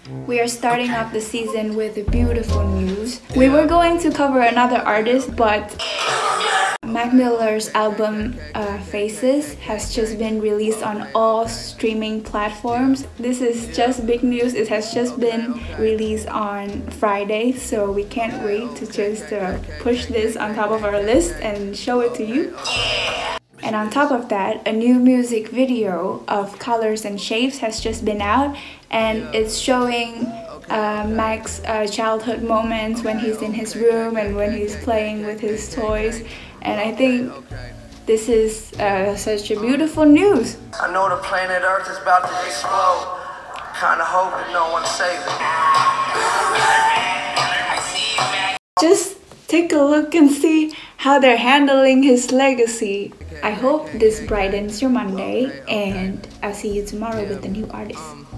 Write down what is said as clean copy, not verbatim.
We are starting off the season with beautiful news. We were going to cover another artist, but Mac Miller's album Faces has just been released on all streaming platforms. This is just big news. It has just been released on Friday, so we can't wait to just push this on top of our list and show it to you. And on top of that, a new music video of Colors and Shapes has just been out, and it's showing Mac's childhood moments when he's in his room and when he's playing with his toys. And I think this is such a beautiful news. I know the planet Earth is about to explode. Kinda hope that no one saves it. Just take a look and see how they're handling his legacy. I hope this brightens your Monday, and I'll see you tomorrow with a new artist.